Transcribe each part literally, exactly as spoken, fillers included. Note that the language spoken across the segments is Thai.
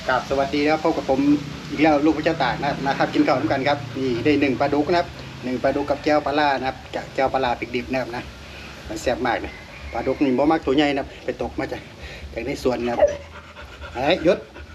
กราบสวัสดีนะครับพบกับผมอีกแล้วลูกพระเจ้าตากนะนะครับกินข้าวด้วยกันครับนี่ได้หนึ่งปลาดุกนะครับหนึ่งปลาดุกกับแก้วปลาล่านะครับแก้วปลาล่าพริกดิบนะครับนะมันแซ่บมากเลยปลาดุกนี่บ่มากตัวใหญ่นะไปตกมาจากจากในสวนนะครับไอ้ยศ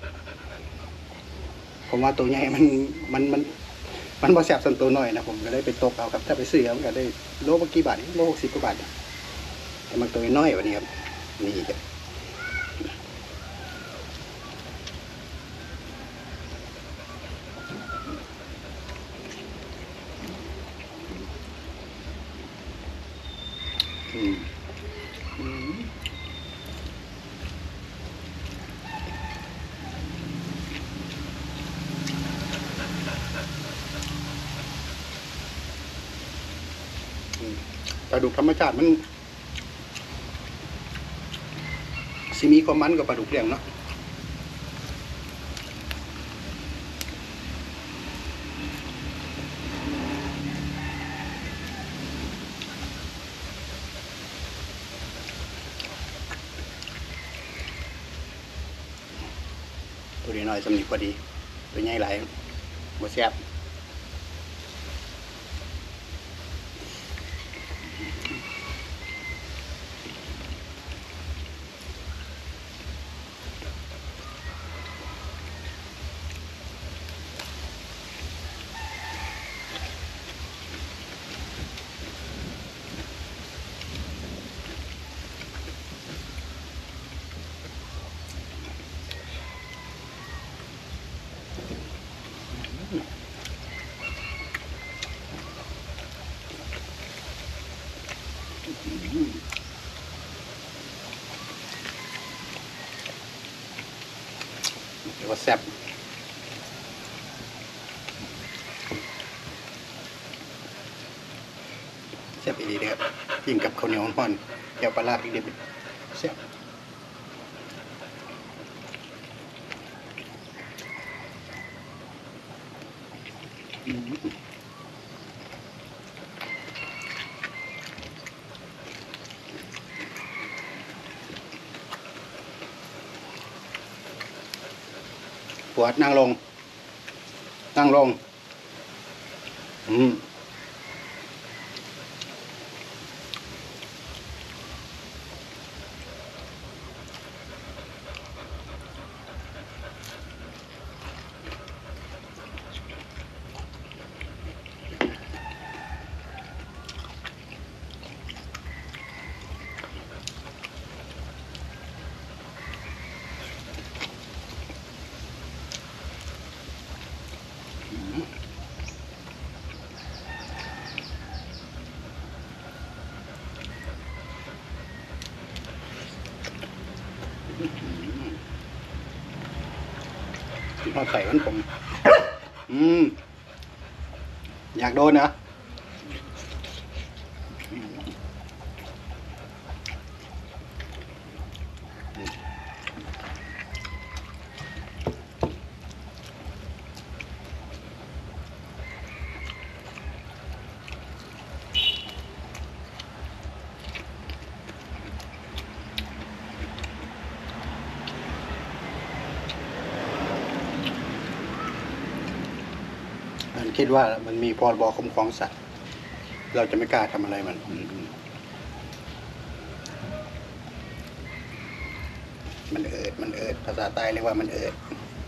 ผมว่าตัวใหญ่มันมันมันมันบ่แซ่บส่วนตัวน้อยนะผมก็ได้ไปตกเอาครับถ้าไปซื้อมันก็ได้โลละกี่บาทโลหกสิบกว่าบาทแต่มันตัวน้อยกว่านี้ครับนี่ครับอืมอืมปลาดุกธรรมชาติมันสิมีความมันกับปลาดุกเลี้ยงเนาะตัวนี้น้อยสำนีพอดีตัวใหญ่หลายบ่แซ่บเดี๋ยวว่าแซ่บแซ่บอีกเลยครับยิ่งกับข้าวเหนียวห่อนแก้วปลาร้าพริกดิบแซ่บปวดนั่งลงนั่งลงอืมพอใส่มันผมอืมอยากโดนนะมันคิดว่ามันมีพรบคุ้มครองสัตว์เราจะไม่กล้าทำอะไรมันมันเอิดมันเอิดภาษาใต้เรียกว่ามันเอิด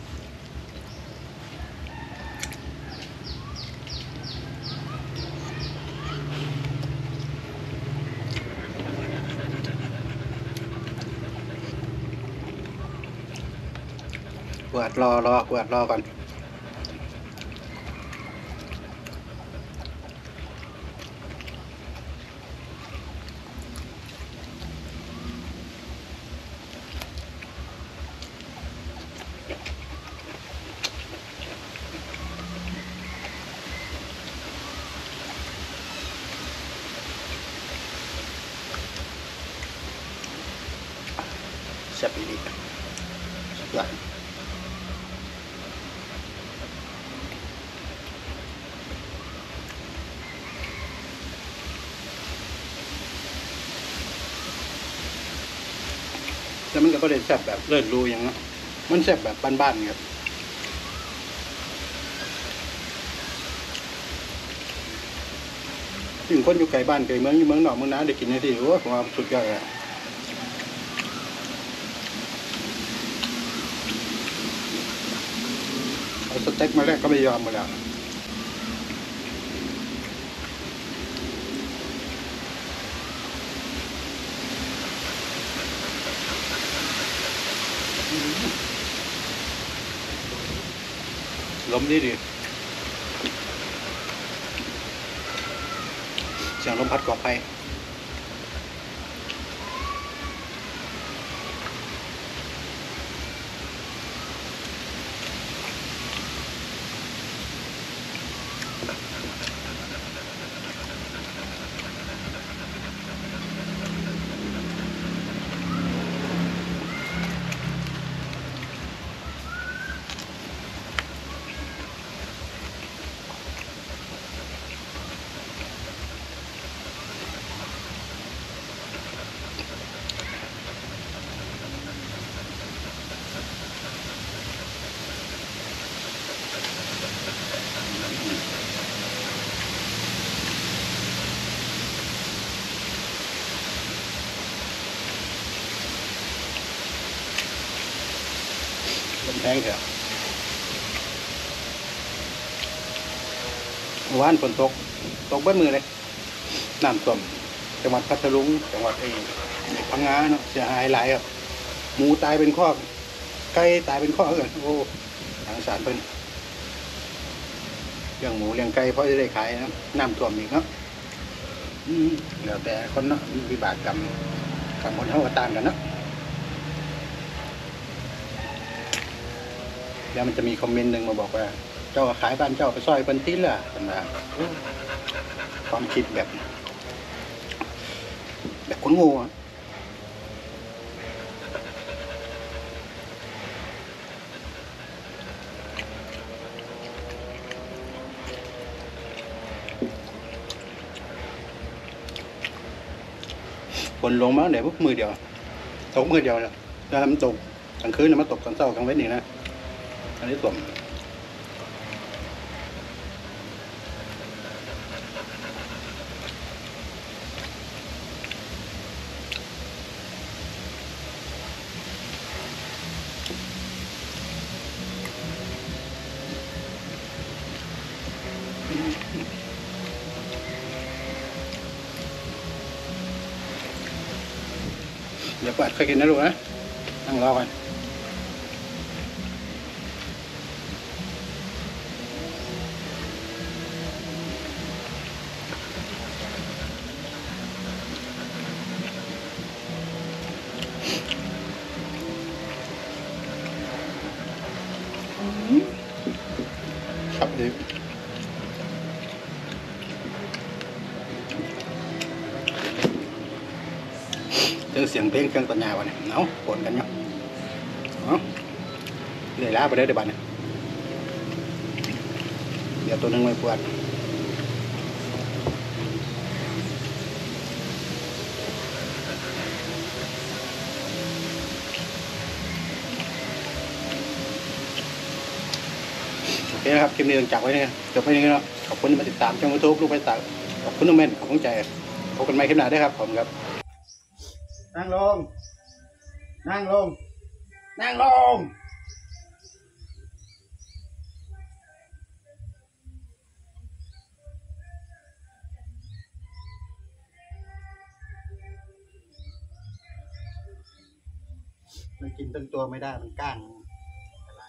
ปวดรอรอปวดรอก่อนแซ่บอีกสุดยอดแล้วมันก็ได้แซ่บแบบเลิศรู้อย่างนั้นมันแซ่บแบบบ้านๆครับถึงคนอยู่ไกลบ้านไกลเมืองอยู่เมืองนอกเมืองนาได้กินนี่ที่โอ้ผมว่าสุดยอดเลยเอาสเต็กมาแรกก็ไม่ยอมมาแล้วล้มดีดีเสียงลมพัดก่อไฟลมแรงเถอะว่านฝนตกตกเบิ้ลมือเลยน้ำท่วมจังหวัดพัทลุงจังหวัดไอ้พังงาเนาะเสียหายหลายครับหมูตายเป็นข้อไก่ตายเป็นข้อเลยโอ้ทางสารเพิ่นเลี้ยงหมูเลี้ยงไก่เพราะจะได้ขายนะน้ำท่วมอีกเนาะแล้วแต่คนเนาะวิบากกรรมกรรมคนเท่ากับต่างกันเนาะแล้วมันจะมีคอมเมนต์หนึ่งมาบอกว่าเจ้าขายบ้านเจ้าไปซอยเพิ่นติ้นล่ะเป็นว่าความคิดแบบแบบคนโง่ฝนลงมาเดี๋ยวพวกมือเดียวตกมือเดียวแล้วแล้วมันตกกลางคืนมันตกตอนเช้ากลางเว้นนี่นะอันนี้ส่วนเดี๋ยวเปิดเคยกินนะลูกนะนั่งรอกันครับดีเจอเสียงเพลงเครื่องตัดหญ้าวะเนี่ยเอาปนกันเนาะเอาเลยล้าไปได้เดี๋ยวบัดเนี่ยเดี๋ยวตัวนึงไม่ปวดโอเคนะครับคลิปนี้ต้องจับไว้เนี่ยจบไปนี้แล้วขอบคุณที่มาติดตามช่องยูทูบลูกไปตักขอบคุณน้องแม่นขอบคุณใจพบกันใหม่คลิปหน้าด้วยครับผมครับนั่งลงนั่งลงนั่งลงมันกินตั้งตัวไม่ได้มันก้างอะไร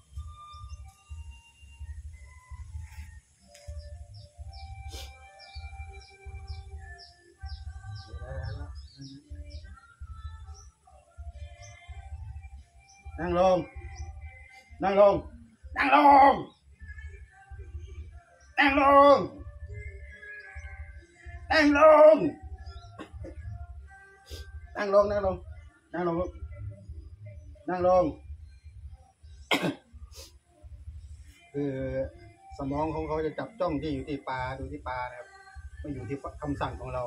นั่งลงนั่งลงนั่งลงนั่งลงนั่งลงนั่งลงนั่งลงนั่งลงนั่งลงคือสมองของเขาจะจับจ้องที่อยู่ที่ปลาดูที่ปลานะครับไม่อยู่ที่คำสั่งของเรา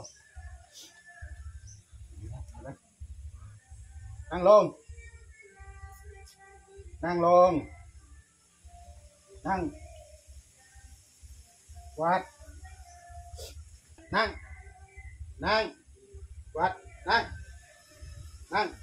นั่งลงนั่งลงนั่งวัดนั่งนั่งวัดนั่งนั่ง